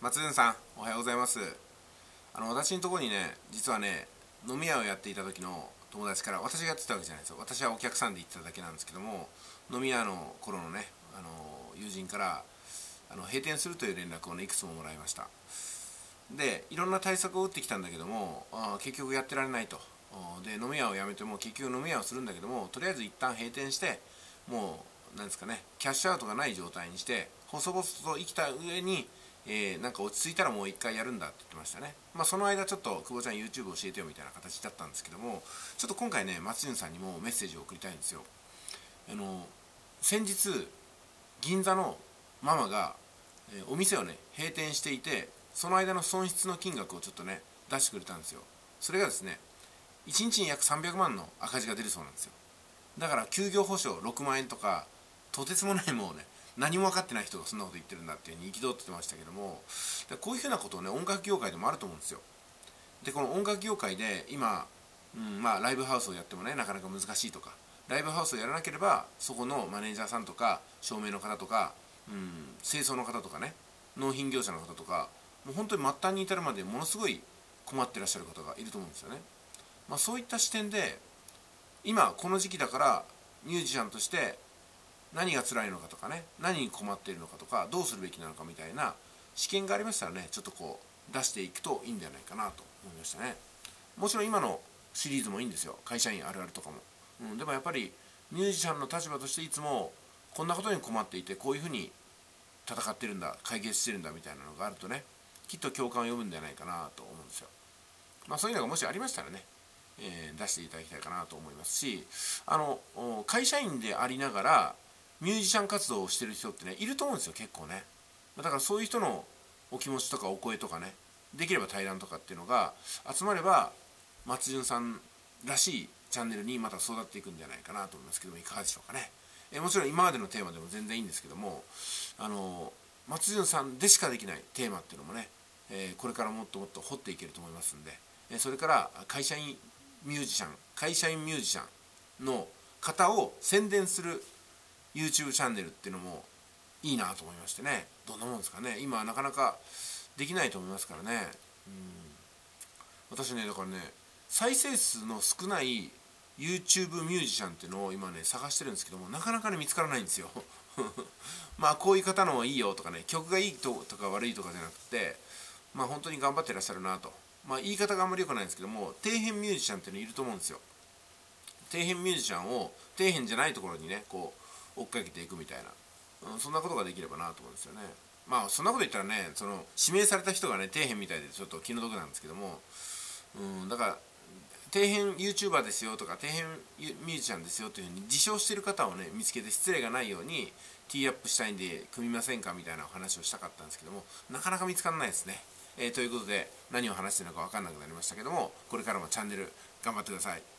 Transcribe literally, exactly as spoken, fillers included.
松潤さん、おはようございます。あの私のところにね、実はね、飲み屋をやっていた時の友達から、私がやってたわけじゃないですよ。私はお客さんで行ってただけなんですけども、飲み屋の頃のね、あの友人からあの閉店するという連絡をね、いくつももらいました。で、いろんな対策を打ってきたんだけども、あ結局やってられないと。で、飲み屋をやめても結局飲み屋をするんだけども、とりあえず一旦閉店して、もうなんですかね、キャッシュアウトがない状態にして細々と生きた上に、えー、なんか落ち着いたらもう一回やるんだって言ってましたね。まあその間ちょっと久保ちゃん YouTube 教えてよみたいな形だったんですけども、ちょっと今回ね、松潤さんにもメッセージを送りたいんですよ。あの先日銀座のママが、えーお店をね閉店していて、その間の損失の金額をちょっとね出してくれたんですよ。それがですね、いちにちに約さんびゃくまんの赤字が出るそうなんですよ。だから休業保証ろくまん円とか、とてつもないもうね、何も分かってない人がそんなこと言ってるんだっていうふうに憤ってましたけども、こういうふうなことをね、音楽業界でもあると思うんですよ。で、この音楽業界で今、うん、まあライブハウスをやってもね、なかなか難しいとか、ライブハウスをやらなければそこのマネージャーさんとか照明の方とか、うん、清掃の方とかね、納品業者の方とか、もう本当に末端に至るまでものすごい困ってらっしゃる方がいると思うんですよね。まあ、そういった視点で、今この時期だからミュージシャンとして何が辛いのかとかね、何に困っているのかとか、どうするべきなのかみたいな試験がありましたらね、ちょっとこう出していくといいんじゃないかなと思いましたね。もちろん今のシリーズもいいんですよ、会社員あるあるとかも、うん、でもやっぱりミュージシャンの立場としていつもこんなことに困っていて、こういうふうに戦ってるんだ、解決してるんだみたいなのがあるとね、きっと共感を呼ぶんじゃないかなと思うんですよ。まあそういうのがもしありましたらね、えー出していただきたいかなと思いますし、あの会社員でありながらミュージシャン活動をしてる人ってね、いると思うんですよ、結構ね。だからそういう人のお気持ちとかお声とかね、できれば対談とかっていうのが集まれば、松潤さんらしいチャンネルにまた育っていくんじゃないかなと思いますけども、いかがでしょうかね。えもちろん今までのテーマでも全然いいんですけども、あの松潤さんでしかできないテーマっていうのもね、えーこれからもっともっと掘っていけると思いますんで、えそれから会社員ミュージシャン会社員ミュージシャンの方を宣伝する YouTube チャンネルっていうのもいいなと思いましてね。どんなもんですかね、今はなかなかできないと思いますからね。うん私ね、だからね、再生数の少ない YouTube ミュージシャンっていうのを今ね探してるんですけども、なかなかね見つからないんですよ。まあこういう方のはいいよとかね、曲がいいとか悪いとかじゃなくて、まあ本当に頑張ってらっしゃるなと。まあ言い方があんまり良くないんですけども、底辺ミュージシャンっていうのいると思うんですよ。底辺ミュージシャンを底辺じゃないところにね、こう追っかけていくみたいな、うん、そんなことができればなと思うんですよね。まあそんなこと言ったらね、その指名された人がね底辺みたいでちょっと気の毒なんですけども、うん、だから底辺 YouTuber ですよとか底辺ミュージシャンですよというふうに自称している方をね見つけて、失礼がないようにティーアップしたいんで組みませんかみたいなお話をしたかったんですけども、なかなか見つからないですね。えー、ということで何を話してるのか分かんなくなりましたけども、これからもチャンネル頑張ってください。